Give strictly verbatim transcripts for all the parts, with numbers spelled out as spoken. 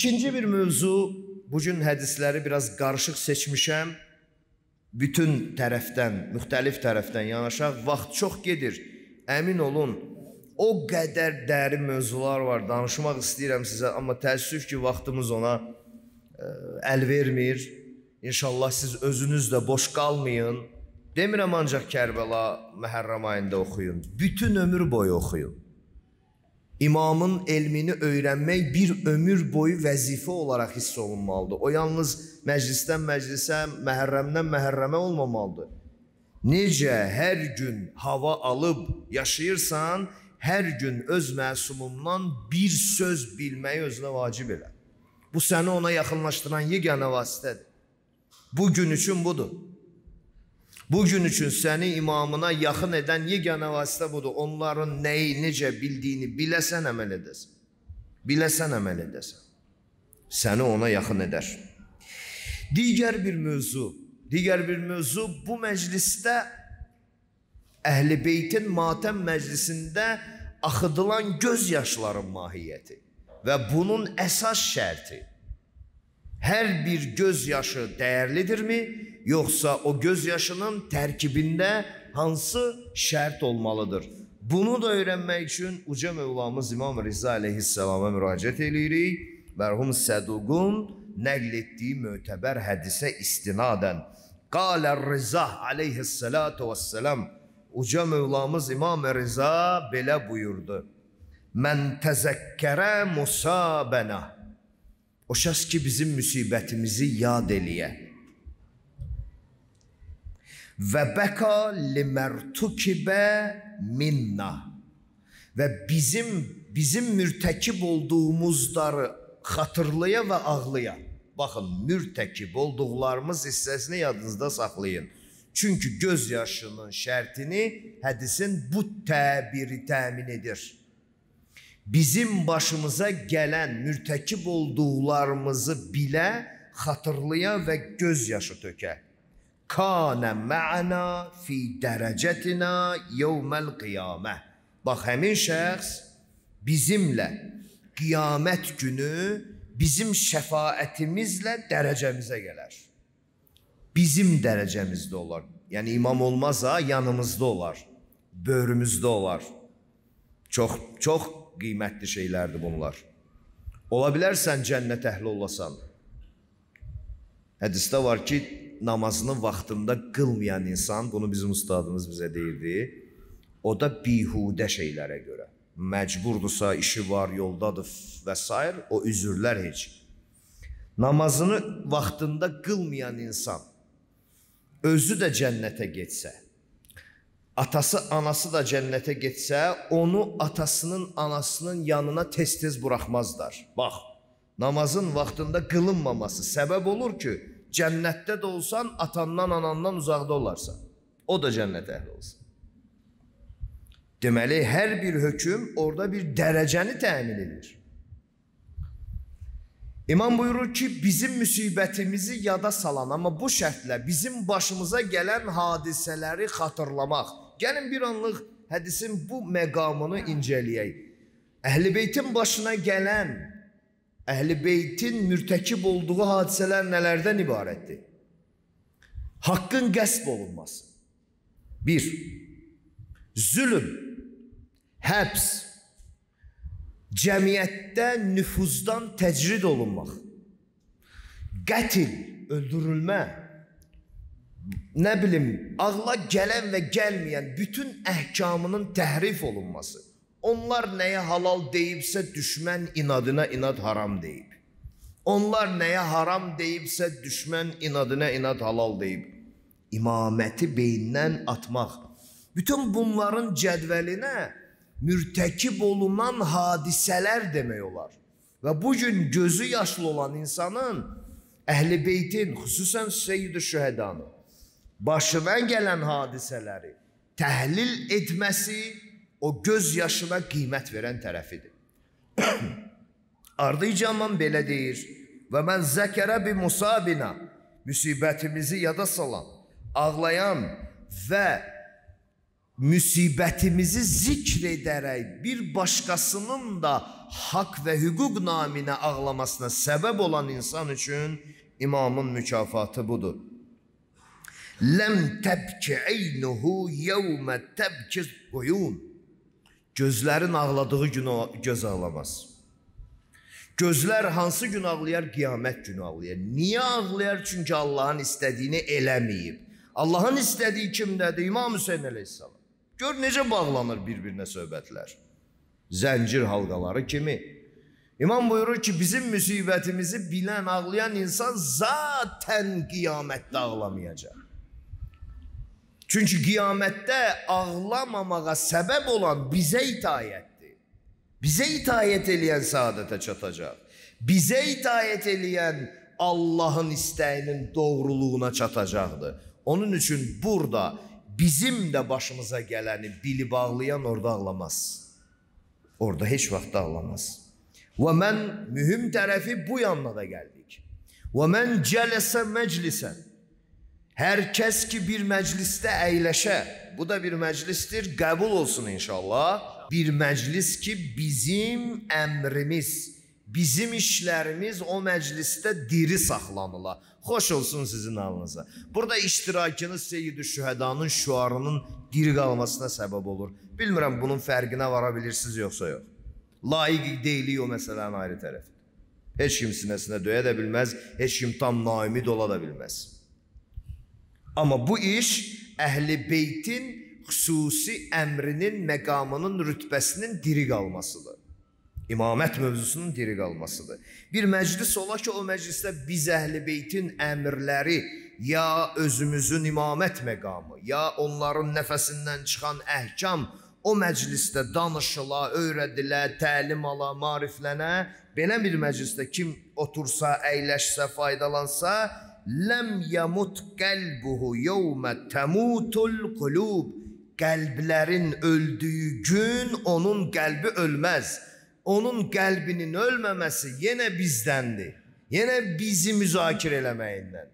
İkinci bir mövzu, bugün hədisləri biraz qarışıq seçmişəm. Bütün tərəfdən, müxtəlif tərəfdən yanaşaq, vaxt çox gedir. Əmin olun, o qədər dərin mövzular var, danışmaq istəyirəm sizə, amma təəssüf ki, vaxtımız ona ə, əl vermir. İnşallah siz özünüz də boş qalmayın. Demirəm ancaq Kərbəla Məhərrəm ayında oxuyun, bütün ömür boyu oxuyun. İmamın elmini öyrənmək bir ömür boyu vəzifə olaraq hiss olunmalıdır. O yalnız məclisdən məclisə, məhərrəmdən məhərrəmə olmamalıdır. Necə hər gün hava alıb yaşayırsan, hər gün öz məsumundan bir söz bilməyi özünə vacib elə. Bu səni ona yaxınlaşdıran yeganə vasitədir. Bu gün üçün budur. Bugün üçün səni imamına yaxın edən yeganə vasitə budur. Onların nəyi, necə bildiyini biləsən, əməl edəsən. Biləsən, əməl edəsən. Səni ona yaxın edər. Digər bir mövzu, digər bir mövzu bu məclisdə Əhl-i Beytin matəm məclisində axıdılan göz yaşların mahiyyəti və bunun əsas şərti. Hər bir göz yaşı dəyərlidirmi, yoxsa o göz yaşının tərkibində hansı şərt olmalıdır? Bunu da öyrənmək üçün Uca Mövlamız İmam Riza əleyhissalama müraciət edirik. Mərhum Səduqun nəql etdiyi mötəbər hədisə istinadən. Qalə Riza əleyhissalatu vesselam. Uca Mövlamız İmam Riza belə buyurdu. Mən təzəkkərə musabənə. O şəxs ki, bizim müsibətimizi yad eləyə. Və bəka limərtukibə minna. Və bizim, bizim mürtəkib olduğumuzları xatırlaya və ağlaya. Baxın, mürtəkib olduqlarımız hissəsini yadınızda saxlayın. Çünki göz yaşının şərtini hədisin bu təbiri təmin edir. Bizim başımıza gələn mürtəkib olduqlarımızı bilə, xatırlaya və göz yaşı tökə. Kânə mə'na fi dərəcətinə yevməl qiyamə. Bax, həmin şəxs bizimlə qiyamət günü bizim şəfaətimizlə dərəcəmizə gələr. Bizim dərəcəmizdə olar. Yəni imam olmaz ha, yanımızda olar, böhrümüzdə olar. Çox, çox qiymətli şeylərdir bunlar. Ola bilərsən cənnət əhli olasan. Hədisdə var ki, namazını vaxtında qılmayan insan, bunu bizim ustadımız bizə deyirdi, o da bihudə şeylərə görə. Məcburdursa, işi var, yoldadır və s. o üzürlər heç. Namazını vaxtında qılmayan insan özü də cənnətə getsə, atası, anası da cənnətə getsə, onu atasının, anasının yanına tez-tez buraxmazlar. Bax, namazın vaxtında qılınmaması səbəb olur ki, cənnətdə də olsan, atandan, anandan uzaqda olarsan. O da cənnət əhli olsun. Deməli, hər bir hökm orada bir dərəcəni təmin edir. İmam buyurur ki, bizim müsibətimizi yada salan, amma bu şərtlə bizim başımıza gələn hadisələri xatırlamaq. Gəlin bir anlıq hədisin bu məqamını incələyək. Əhl-i Beytin başına gələn, Əhl-i Beytin mürtəkib olduğu hadisələr nələrdən ibarətdir? Haqqın qəsb olunması. Bir, zülüm, həbs, cəmiyyətdə nüfuzdan təcrid olunmaq, qətil, öldürülmə, nə bilim, ağla gələn və gəlməyən bütün əhkamının təhrif olunması. Onlar nəyə halal deyibsə düşmən inadına inad haram deyib. Onlar nəyə haram deyibsə düşmən inadına inad halal deyib. İmaməti beynindən atmaq. Bütün bunların cədvəlinə mürtəkib olunan hadisələr demək olar. Və bugün gözü yaşlı olan insanın, Əhl-i Beytin, xüsusən Seyyid-i Şühədanın başına gələn hadisələri təhlil etməsi o göz yaşına qiymət verən tərəfidir. Ardıcamdan belə deyir, və mən zəkərə bi musabina, müsibətimizi yada salan, ağlayan və müsibətimizi zikr edərək bir başqasının da haqq və hüquq naminə ağlamasına səbəb olan insan üçün imamın mükafatı budur. Ləm təbki eynuhu yevmə təbki uyun. Gözlərin ağladığı gün o göz ağlamaz. Gözlər hansı gün ağlayar? Qiyamət günü ağlayar. Niyə ağlayar? Çünki Allahın istədiyini eləməyib. Allahın istədiyi kimdədir? İmam Hüseyin əleyhissalam. Gör necə bağlanır bir-birinə söhbətlər. Zəncir halqaları kimi. İmam buyurur ki, bizim müsibətimizi bilən, ağlayan insan zaten qiyamətdə ağlamayacaq. Çünki qiyamətdə ağlamamağa səbəb olan bizə itayətdir. Bizə itayət eləyən saadətə çatacaq. Bizə itayət eləyən Allahın istəyinin doğruluğuna çatacaqdır. Onun üçün burada bizim də başımıza gələni bilib ağlayan orada ağlamaz. Orada heç vaxt ağlamaz. Və mən mühüm tərəfi bu yanına da gəldik. Və mən cələsə məclisən. Hər kəs ki bir məclisdə əyləşə, bu da bir məclisdir, qəbul olsun inşallah. Bir məclis ki bizim əmrimiz, bizim işlərimiz o məclisdə diri saxlanıla. Xoş olsun sizin alınıza. Burada iştirakınız Seyyid-i Şühədanın şüarının diri qalmasına səbəb olur. Bilmirəm bunun fərqinə vara bilirsiniz yoxsa yox. Layiq deyilik o məsələnin ayrı tərəfi. Heç kim sinəsinə döyə də bilməz, heç kim tam naimid ola da bilməz. Amma bu iş Əhl-i Beytin xüsusi əmrinin, məqamının, rütbəsinin diri qalmasıdır. İmamət mövzusunun diri qalmasıdır. Bir məclis ola ki, o məclisdə biz Əhl-i Beytin əmrləri, ya özümüzün imamət məqamı, ya onların nəfəsindən çıxan əhkam o məclisdə danışıla, öyrədilə, təlim ala, mariflənə, belə bir məclisdə kim otursa, əyləşsə, faydalansa, ləm yəmut qəlbuhu yevmə təmutul qulub. Qəlblərin öldüyü gün onun qəlbi ölməz. Onun qəlbinin ölməməsi yenə bizdəndir. Yenə bizi müzakirə eləməyindəndir.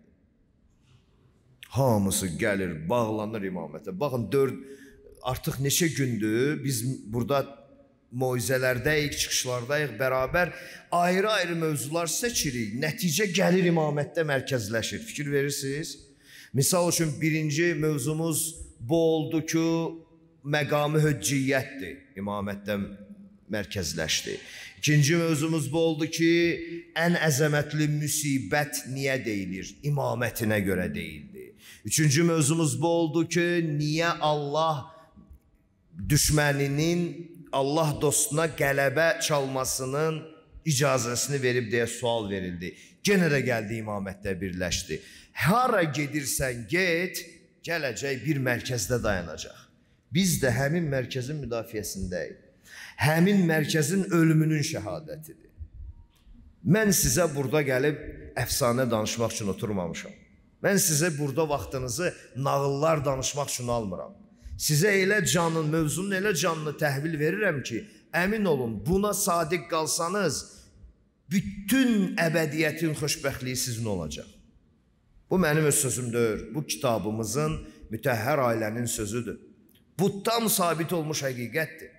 Hamısı gəlir, bağlanır imamətə. Baxın, dörd, artıq neçə gündür biz burada moizələrdəyik, çıxışlardayıq, bərabər ayrı-ayrı mövzular seçirik. Nəticə gəlir imamətdə mərkəzləşir. Fikir verirsiniz? Misal üçün birinci mövzumuz bu oldu ki, məqamı höcciyyətdir. İmamətdə mərkəzləşdi. İkinci mövzumuz bu oldu ki, ən əzəmətli müsibət niyə deyilir? İmamətinə görə deyildi. Üçüncü mövzumuz bu oldu ki, niyə Allah düşməninin Allah dostuna qələbə çalmasının icazəsini verib deyə sual verildi. Genə də gəldi imamətdə birləşdi. Hara gedirsən get, gələcək bir mərkəzdə dayanacaq. Biz də həmin mərkəzin müdafiəsindəyik. Həmin mərkəzin ölümünün şəhadətidir. Mən sizə burada gəlib əfsanə danışmaq üçün oturmamışam. Mən sizə burada vaxtınızı nağıllar danışmaq üçün almıram. Sizə elə canın, mövzunun elə canını təhvil verirəm ki, əmin olun, buna sadiq qalsanız, bütün əbədiyyətin xoşbəxtliyi sizin olacaq. Bu mənim öz sözüm deyil, bu kitabımızın Mütəhhər ailənin sözüdür. Bu tam sabit olmuş həqiqətdir.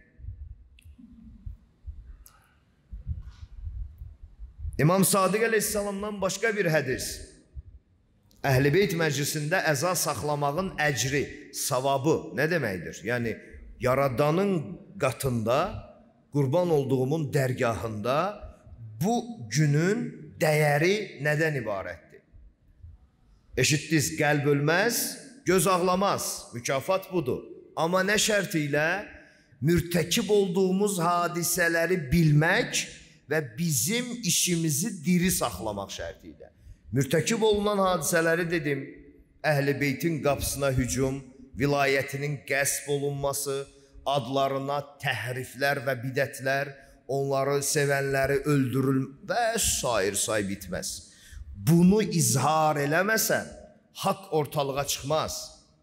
İmam Sadiq əleyhissalamdan başqa bir hədis. Əhl-i Beyt məclisində əza saxlamağın əcri, savabı nə deməkdir? Yəni, Yaradanın qatında, qurban olduğumun dərgahında bu günün dəyəri nədən ibarətdir? Eşitdiniz, qəlb ölməz, göz ağlamaz, mükafat budur. Amma nə şərti ilə? Mürtəkib olduğumuz hadisələri bilmək və bizim işimizi diri saxlamaq şərti ilə. Mürtəkib olunan hadisələri dedim, Əhl-i Beytin qapısına hücum, vilayətinin qəsb olunması, adlarına təhriflər və bidətlər, onları sevənləri öldürül və sair say bitməz. Bunu izhar eləməsən, haqq ortalığa çıxmaz.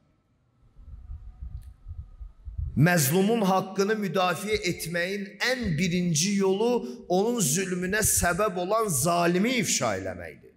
Məzlumun haqqını müdafiə etməyin ən birinci yolu onun zülmünə səbəb olan zalimi ifşa eləməkdir.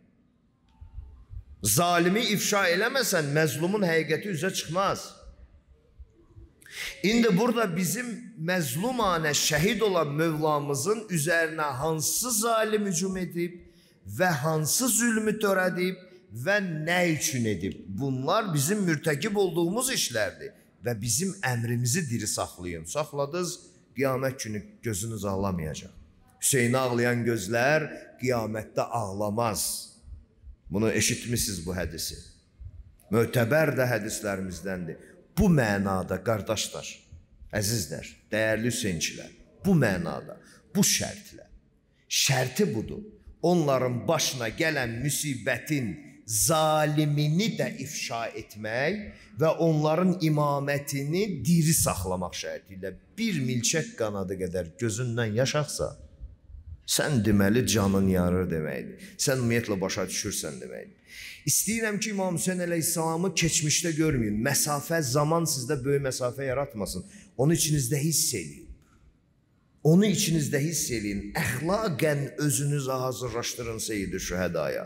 Zalimi ifşa eləməsən, məzlumun həqiqəti üzə çıxmaz. İndi burada bizim məzlumanə şəhid olan Mövlamızın üzərinə hansı zalim hücum edib və hansı zülmü törədib və nə üçün edib? Bunlar bizim mürtəkib olduğumuz işlərdir və bizim əmrimizi diri saxlayın. Saxladınız, qiyamət günü gözünüz ağlamayacaq. Hüseyni ağlayan gözlər qiyamətdə ağlamaz. Bunu eşitmişsiniz bu hədisi. Mötəbər də hədislərimizdəndir. Bu mənada, qardaşlar, əzizlər, dəyərli Hüseynçilər, bu mənada, bu şərtlə, şərti budur. Onların başına gələn müsibətin zalimini də ifşa etmək və onların imamətini diri saxlamaq şərti ilə bir milçək qanadı qədər gözündən yaşaqsa, sən deməli canın yarır deməkdir. Sən ümumiyyətlə başa düşürsən deməkdir. İstəyirəm ki, İmam Hüseyin əleyhissalamı keçmişdə görməyin. Məsafə, zaman sizdə böyük məsafə yaratmasın. Onu içinizdə hiss edin. Onu içinizdə hiss edin. Əxlaqən özünüzü hazırlaşdırın Seyyid-i Şühədaya.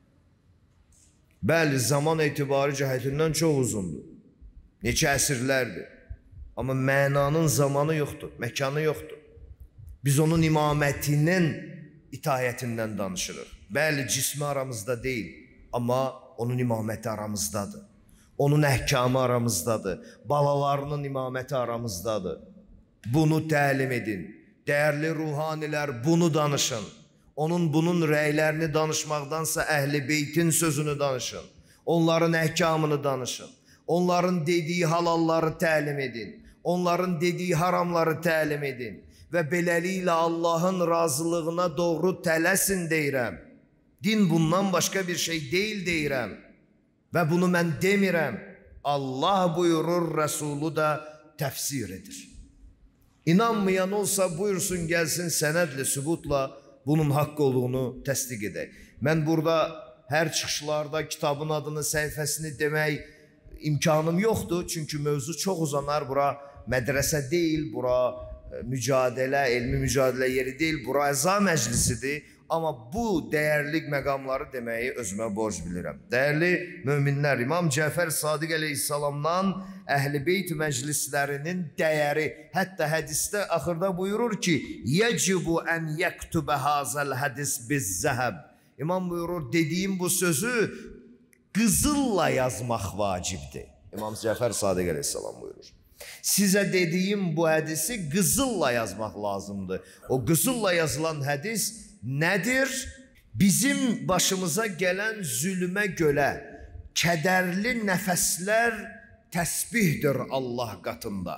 Bəli, zaman etibarı cəhətindən çox uzundur. Neçə əsrlərdir. Amma mənanın zamanı yoxdur, məkanı yoxdur. Biz onun imamətinin itayətindən danışırıq. Bəli, cismi aramızda deyil. Amma onun imaməti aramızdadır. Onun əhkamı aramızdadır. Balalarının imaməti aramızdadır. Bunu təlim edin. Dəyərli ruhanilər bunu danışın. Onun bunun rəylərini danışmaqdansa Əhl-i Beytin sözünü danışın. Onların əhkamını danışın. Onların dediyi halalları təlim edin. Onların dediyi haramları təlim edin. Və beləliklə Allahın razılığına doğru tələsin deyirəm. Din bundan başqa bir şey deyil deyirəm. Və bunu mən demirəm. Allah buyurur, Rəsulu da təfsir edir. İnanmayan olsa buyursun gəlsin sənədlə, sübutla bunun haqq olduğunu təsdiq edək. Mən burada hər çıxışlarda kitabın adını, səhifəsini demək imkanım yoxdur. Çünki mövzu çox uzanar. Bura mədrəsə deyil, bura mücadilə, elmi mücadilə yeri deyil. Bura əza məclisidir. Amma bu dəyərli məqamları deməyi özümə borc bilirəm. Dəyərli möminlər, İmam Cəfər Sadiq əleyhissalamdan Əhl-i Beyt məclislərinin dəyəri, hətta hədisdə axırda buyurur ki, yəcibu ən yəktubə hazəl hədis bizzəhəb. İmam buyurur, dediyim bu sözü qızılla yazmaq vacibdir. İmam Cəfər Sadiq əleyhissalam buyurur. Sizə dediyim bu hədisi qızılla yazmaq lazımdır. O qızılla yazılan hədis nədir? Bizim başımıza gələn zülmə görə kədərli nəfəslər təsbihdir Allah qatında.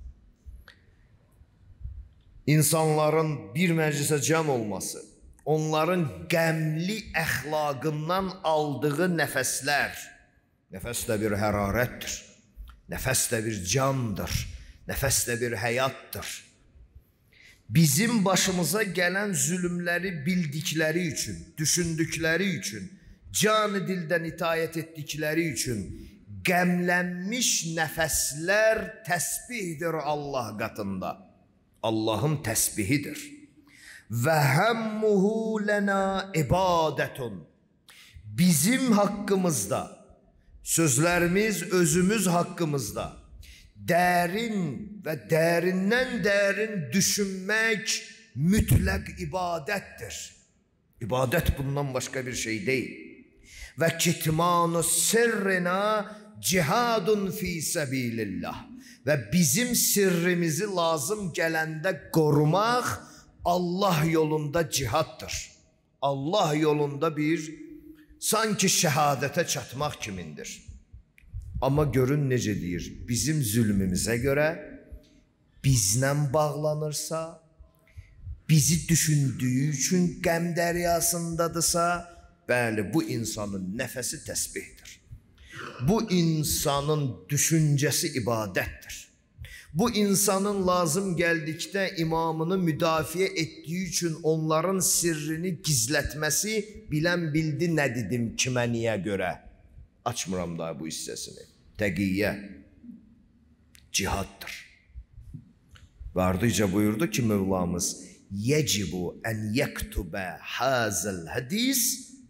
İnsanların bir məclisə cəm olması, onların qəmli əxlaqından aldığı nəfəslər, nəfəs də bir hərarətdir, nəfəs də bir candır, nəfəs də bir həyatdır. Bizim başımıza gələn zülümləri bildikləri üçün, düşündükləri üçün, canı dildən itayət etdikləri üçün qəmlənmiş nəfəslər təsbihdir Allah qatında. Allahın təsbihidir. Və həmmuhu lənə ibadətun. Bizim haqqımızda, sözlərimiz özümüz haqqımızda dərin və dərindən dərin düşünmək mütləq ibadətdir. İbadət bundan başqa bir şey deyil. Və kitmanu sirrina cihadun fi səbilillah. Və bizim sirrimizi lazım gələndə qorumaq Allah yolunda cihaddır. Allah yolunda bir sanki şəhadətə çatmaq kimindir. Amma görün necə deyir, bizim zülmümüzə görə bizlə bağlanırsa, bizi düşündüyü üçün qəm dəryasındadırsa, bəli, bu insanın nəfəsi təsbihdir. Bu insanın düşüncəsi ibadətdir. Bu insanın lazım gəldikdə imamını müdafiə etdiyi üçün onların sirrini gizlətməsi bilən bildi nə dedim kimə niyə görə. Açmıram daha bu hissəsini. Təqiyyə, cihaddır. Və ardıca buyurdu ki Mövlamız, yecibu ən yektubə hazəl hədis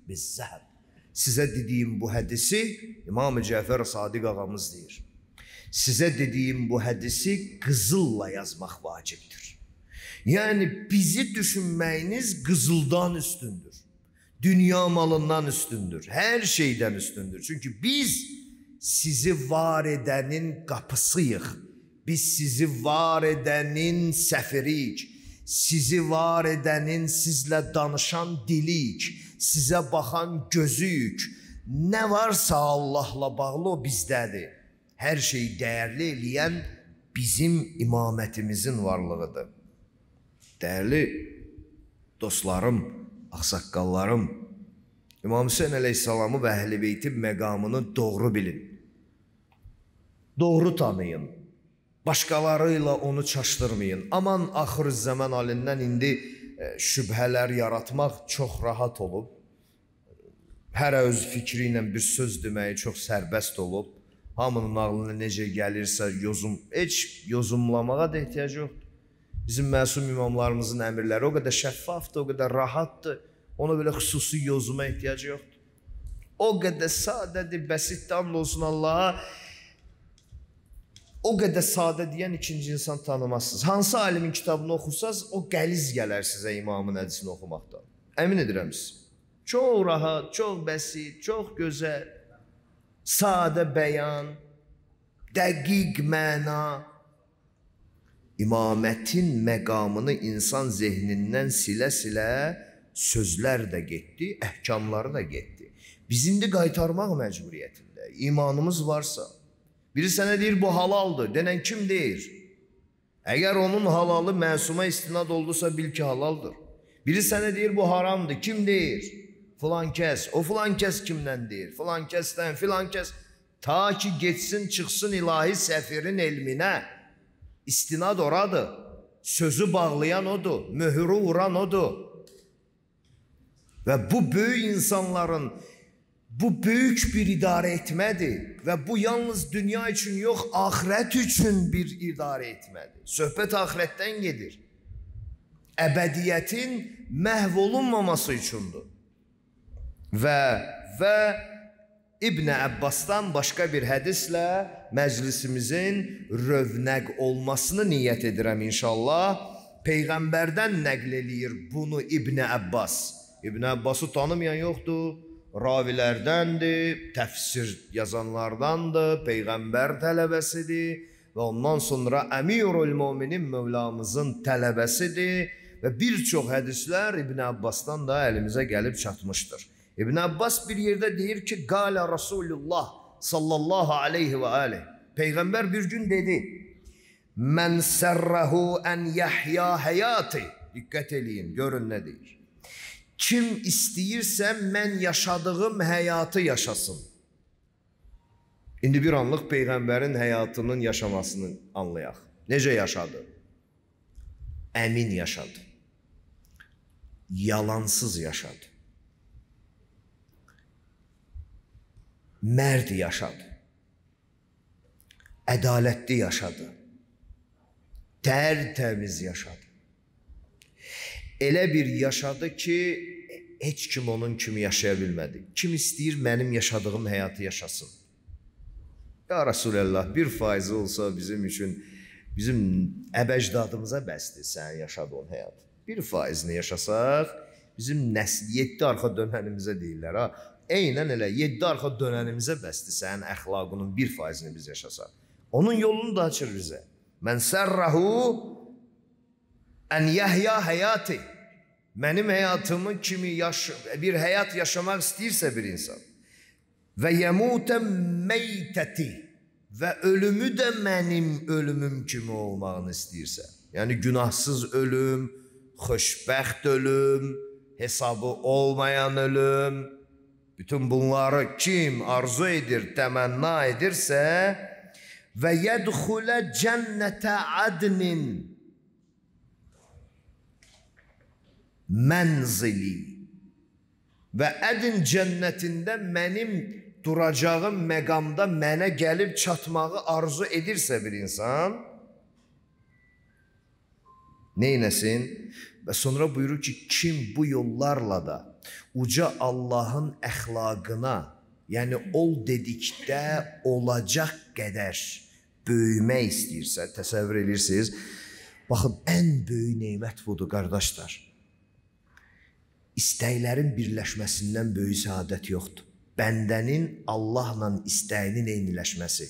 bizzəhəb. Sizə dediyim bu hədisi İmam-ı Cəfər Sadiq ağamız deyir. Sizə dediyim bu hədisi qızılla yazmaq vacibdir. Yəni bizi düşünməyiniz qızıldan üstündür. Dünya malından üstündür. Hər şeydən üstündür. Çünki biz sizi var edənin qapısıyıq. Biz sizi var edənin səfiriyik. Sizi var edənin sizlə danışan diliyik. Sizə baxan gözüyük. Nə varsa Allahla bağlı o bizdədir. Hər şeyi dəyərli eləyən bizim imamətimizin varlığıdır. Dəyərli dostlarım, ağsaqqallarım, İmam Hüseyin əleyhissalamı və Əhl-i Beytin məqamını doğru bilin. Doğru tanıyın. Başqalarıyla onu çaşdırmayın. Aman axır zaman alindən indi e, şübhələr yaratmaq çox rahat olub. Hərə öz fikri ilə bir söz deməyi çox sərbəst olub. Hamının ağlına necə gəlirsə yozum, heç yozumlamağa da ehtiyac yoxdur. Bizim məsum imamlarımızın əmrləri o qədər şəffafdır, o qədər rahatdır. Ona belə xüsusi yozuma ehtiyac yoxdur. O qədər sadədir, bəsitdir, and olsun Allaha. O qədər sadə deyən ikinci insan tanımazsınız. Hansı alimin kitabını oxursaz, o qəliz gələr sizə imamın hədisini oxumaqdan. Əmin edirəm siz. Çox rahat, çox bəsit, çox gözəl, sadə bəyan, dəqiq məna. İmamətin məqamını insan zehnindən silə-silə sözlər də getdi, əhkamları da getdi. Biz indi qaytarmaq məcburiyyətində. İmanımız varsa, biri sənə deyir bu halaldır, denən kim deyir? Əgər onun halalı məsuma istinad oldusa bil ki halaldır. Biri sənə deyir bu haramdır, kim deyir? Filan kəs, o filan kəs kimdən deyir? Filan kəsdən, filan kəs. Ta ki geçsin, çıxsın ilahi səfirin elminə. İstinad oradır. Sözü bağlayan odur, mührü vuran odur. Və bu böyük insanların bu böyük bir idarə etmədir və bu yalnız dünya üçün yox, axirət üçün bir idarə etmədir. Söhbət axirətdən gedir. Əbədiyyətin məhv olunmaması üçündür. Və və İbn Əbbasdan başqa bir hədislə məclisimizin rövnəq olmasını niyyət edirəm inşallah. Peyğəmbərdən nəql eləyir bunu İbn Əbbas. İbn Əbbası tanımayan yoxdur. Ravilərdəndir, təfsir yazanlardandır, Peyğəmbər tələbəsidir və ondan sonra Əmirul Müminin Mövlamızın tələbəsidir və bir çox hədislər İbn Əbbasdan da əlimizə gəlib çatmışdır. İbn Əbbas bir yerdə deyir ki, Qalə Rasulullah sallallahu aleyhi və aleyh. Peyğəmbər bir gün dedi, Mən sərrəhu ən yəhya həyati. Diqqət eləyin, görün nə deyir. Kim istəyirsə mən yaşadığım həyatı yaşasın. İndi bir anlıq Peyğəmbərin həyatının yaşamasını anlayaq. Necə yaşadı? Əmin yaşadı. Yalansız yaşadı. Mərd yaşadı. Ədalətli yaşadı. Tərtəmiz yaşadı. Elə bir yaşadı ki, heç kim onun kimi yaşaya bilmədi. Kim istəyir mənim yaşadığım həyatı yaşasın? Ya Resulallah, bir faizi olsa bizim üçün, bizim əbəcdadımıza bəsdir sən yaşadığın həyat. Bir faizini yaşasaq, bizim nəsl, yeddi arxa dönənimizə deyirlər, ha. Eynən elə, yeddi arxa dönənimizə bəsdir sənin əxlaqının bir faizini biz yaşasaq. Onun yolunu da açır bizə. Mən sərrəhu ən yəhya həyati. Mənim həyatımı kimi yaş bir həyat yaşamaq istəyirsə bir insan və yəmutə meytəti və ölümü də mənim ölümüm kimi olmağını istəyirsə, yəni günahsız ölüm, xoşbəxt ölüm, hesabı olmayan ölüm, bütün bunları kim arzu edir, təmənna edirsə və yədxulə cənnətə adnin mənzili və ədin cənnətində mənim duracağım məqamda mənə gəlib çatmağı arzu edirsə bir insan, neynəsin? Və sonra buyurur ki, kim bu yollarla da uca Allahın əxlaqına, yəni ol dedikdə olacaq qədər böyümək istəyirsə, təsəvvür edirsiniz. Baxın, ən böyük neymət budur, qardaşlar. İstəklərin birləşməsindən böyük səadət yoxdur. Bəndənin Allahla istəyinin eyniləşməsi.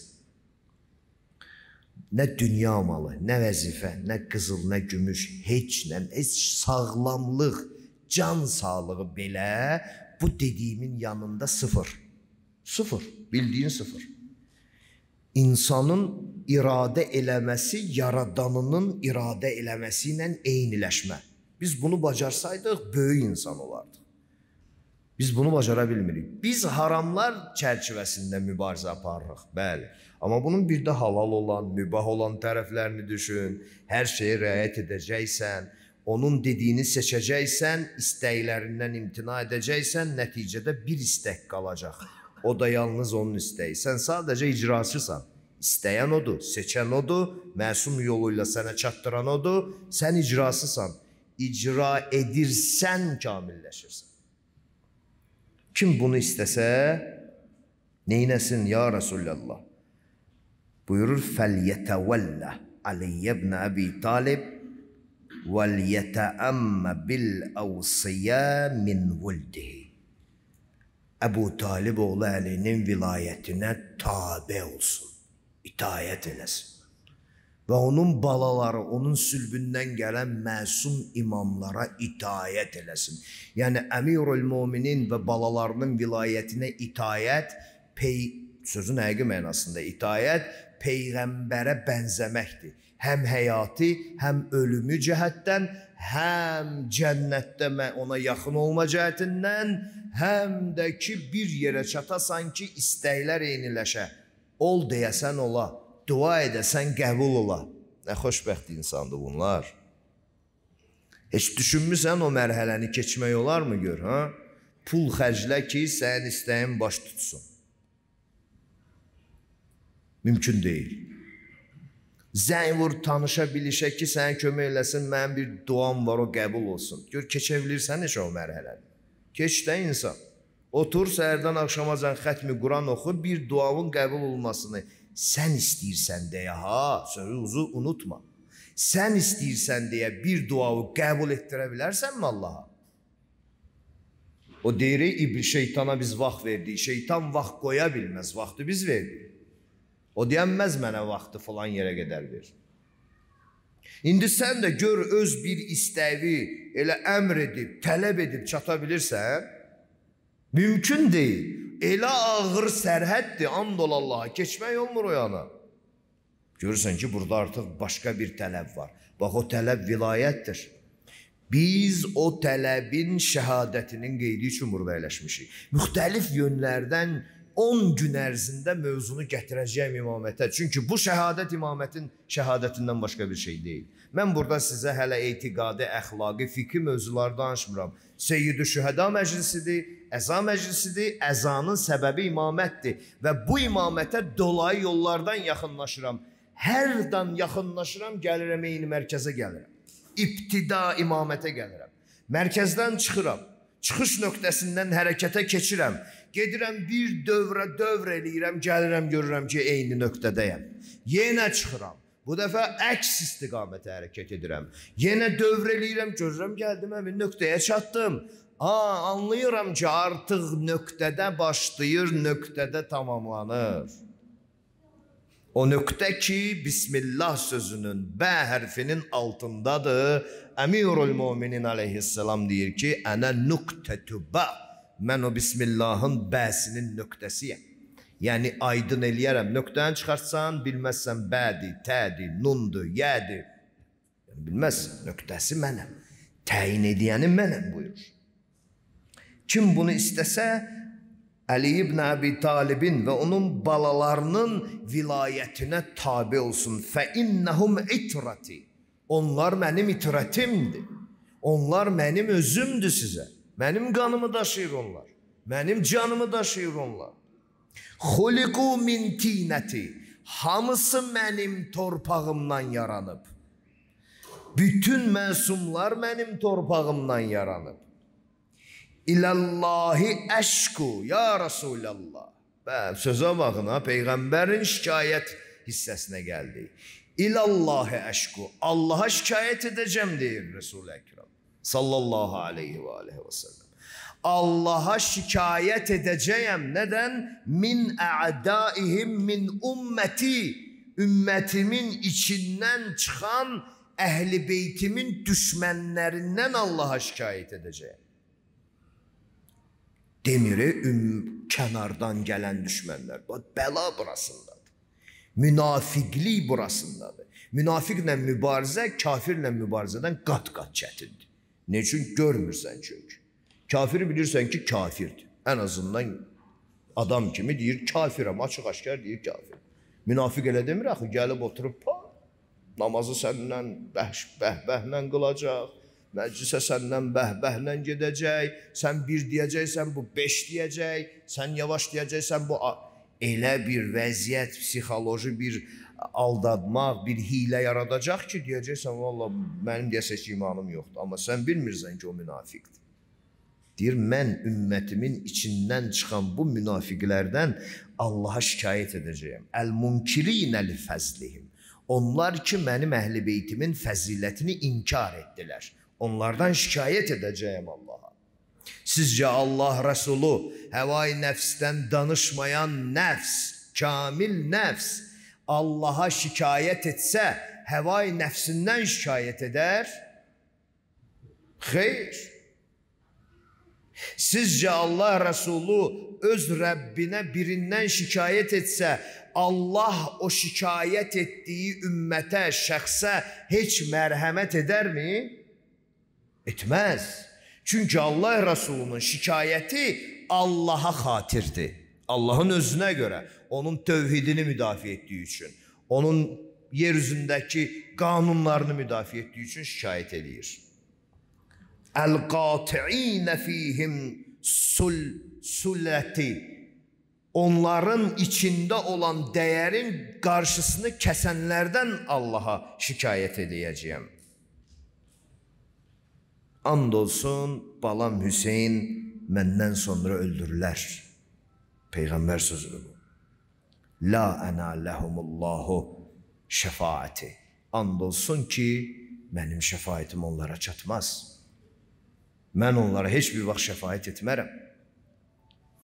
Nə dünya malı, nə vəzifə, nə qızıl, nə gümüş, heç nə, heç sağlamlıq, can sağlığı belə bu dediyimin yanında sıfır. Sıfır, bildiyin sıfır. İnsanın iradə eləməsi, yaradanının iradə eləməsi ilə eyniləşmə. Biz bunu bacarsaydıq, böyük insan olardıq. Biz bunu bacara bilmirik. Biz haramlar çərçivəsində mübarizə aparırıq, bəli. Amma bunun bir də halal olan, mübah olan tərəflərini düşün. Hər şeyə riayət edəcəksən, onun dediyini seçəcəksən, istəklərindən imtina edəcəksən, nəticədə bir istək qalacaq. O da yalnız onun istəyi. Sən sadəcə icraçısan. İstəyən odur, seçən odur, məsum yoluyla sənə çatdıran odur, sən icrasısan. İcra edirsən, kamilləşirsən. Kim bunu istəsə, neynəsin ya Resulallah? Buyurur, فَلْيَتَوَلَّ عَلِيَّ بْنَ أَبِي طَالِبٍ وَلْيَتَأَمَّ بِالْأَوْصِيَا مِنْ وُلْدِهِ. Əbu Talib oğlu Əlinin vilayətinə tabe olsun, itaət eləsin. Və onun balaları, onun sülbündən gələn məsum imamlara itaət eləsin. Yəni, Əmirül Müminin və balalarının vilayətinə itaət, sözün həqiqi mənasında itaət, Peyğəmbərə bənzəməkdir. Həm həyati, həm ölümü cəhətdən, həm cənnətdə ona yaxın olma cəhətindən, həm də ki, bir yerə çatasan ki, istəklər eyniləşə. Ol deyəsən ola, dua edəsən qəbul ola. Nə xoşbəxt insandır bunlar. Heç düşünmüsən o mərhələni keçmək olar mı gör, ha? Pul xərclə ki, sənin istəyin baş tutsun. Mümkün deyil. Zəng vur, tanışa, bilişə ki, sənə kömək eləsin, mənim bir duam var, o qəbul olsun. Gör, keçə bilirsən heç o mərhələni. Keç də insan. Otur, səhərdən axşamacan xətmi Quran oxu, bir duanın qəbul olmasını sən istəyirsən deyə, ha, sözü unutma. Sən istəyirsən deyə bir duanı qəbul etdirə bilərsənmi Allaha? O deyirik, şeytana biz vaxt verdik. Şeytan vaxt qoya bilməz, vaxtı biz verdik. O deyənməz mənə vaxtı falan yerə qədər ver. İndi sən də gör öz bir istəyi elə əmr edib, tələb edib çata bilirsən. Mümkün deyil. Elə ağır sərhəddir, and ol Allaha, keçmək olmur o yana. Görürsən ki, burada artıq başqa bir tələb var. Bax, o tələb vilayətdir. Biz o tələbin şəhadətinin qeydi üçün burada əyləşmişik. Müxtəlif yönlərdən on gün ərzində mövzunu gətirəcəyim imamətə. Çünki bu şəhadət imamətin şəhadətindən başqa bir şey deyil. Mən burada sizə hələ etiqadi, əxlaqi, fikri mövzular danışmıram. Seyyid-i Şühəda məclisidir, əza məclisidir, əzanın səbəbi imamətdir. Və bu imamətə dolayı yollardan yaxınlaşıram. Hər dan yaxınlaşıram, gəlirəm, eyni mərkəzə gəlirəm. İbtida imamətə gəlirəm. Mərkəzdən çıxıram. Çıxış nöqtəsindən hərəkətə keçirəm. Gedirəm, bir dövrə dövr eləyirəm, gəlirəm, görürəm ki, eyni nöqtədəyəm. Yenə çıxıram. Bu dəfə əks istiqamətə hərəkət edirəm. Yenə dövr eləyirəm, görürəm, gəldim, həmin nöqtəyə çatdım. Aa, anlayıram ki, artıq nöqtədə başlayır, nöqtədə tamamlanır. O nöqtə ki, Bismillah sözünün bə hərfinin altındadır. Əmirül Müminin aleyhisselam deyir ki, ənə nöqtətü bə. Mən o Bismillahın bəsinin nöqtəsiyəm. Yəni, aydın eləyərəm. Nöqtəni çıxartsan, bilməzsən bədir, tədir, nundur, yədir. Yəni, bilməzsən, nöqtəsi mənəm. Təyin ediyəni mənəm buyurur. Kim bunu istəsə, Əli ibn Əbi Talibin və onun balalarının vilayətinə tabi olsun. Fəinnəhum itrati. Onlar mənim itratimdir. Onlar mənim özümdür sizə. Mənim qanımı daşıyır onlar. Mənim canımı daşıyır onlar. Xuliqu min tinəti. Hamısı mənim torpağımdan yaranıb. Bütün məsumlar mənim torpağımdan yaranıb. İləllahi əşku, ya Rasulallah. Bə, sözə baxın ha, Peyğəmbərin şikayət hissəsinə gəldik. İlallahi əşku, Allaha şikayət edəcəm deyir Resul-i Əkrəm sallallahu aleyhi və aleyhi və səlləm. Allaha şikayət edəcəyəm. Nədən? Min ə'daihim min ümməti, ümmetimin içindən çıxan əhl-i beytimin düşmənlərindən Allaha şikayət edəcəyəm. Demiri kənardan gələn düşmənlər. Bəla burasındadır. Münafiqlik burasındadır. Münafiqlə mübarizə kafirlə mübarizədən qat-qat çətindir. Ne üçün? Görmürsən çünki. Kafiri bilirsən ki, kafirdir. Ən azından adam kimi deyir, kafirəm, açıq-aşkar deyir, kafir. Münafiq elə demir, axı, gəlib oturub, pa, namazı səndən bəh-bəhlə qılacaq, məclisə səndən bəh-bəhlə gedəcək, sən bir deyəcəksən, bu beş deyəcək, sən yavaş deyəcəksən, bu... Elə bir vəziyyət, psixoloji bir aldadmaq, bir hilə yaradacaq ki, deyəcəksən, valla, mənim deyəsək imanım yoxdur. Amma sən bilmirsən ki, o münafiqdir. Deyir, mən ümmətimin içindən çıxan bu münafiqlərdən Allaha şikayət edəcəyəm. Əl-munkirinə li-fəzlihim. Onlar ki, mənim əhl-i beytimin fəzilətini inkar etdilər. Onlardan şikayət edəcəyəm Allaha. Sizcə Allah Rəsulu həvai nəfsdən danışmayan nəfs, kamil nəfs Allaha şikayət etsə, həvai nəfsindən şikayət edər? Xeyr. Sizcə Allah Rəsulu öz Rəbbinə birindən şikayət etsə, Allah o şikayət etdiyi ümmətə, şəxsə heç mərhəmət edərmi? Etməz. Çünki Allah Rəsulunun şikayəti Allaha xatirdir. Allahın özünə görə, onun tövhidini müdafiə etdiyi üçün, onun yeryüzündəki qanunlarını müdafiə etdiyi üçün şikayət edir. Əl-qati'inə fihim sulləti. Onların içində olan dəyərin qarşısını kəsənlərdən Allaha şikayət edəcəyəm. And olsun, balam Hüseyin məndən sonra öldürürlər. Peyğəmbər sözüdür bu. La ənə ləhumullahu şəfaəti. And olsun ki, mənim şəfaətim onlara çatmaz. Mən onlara heç bir vaxt şəfaət etmərəm.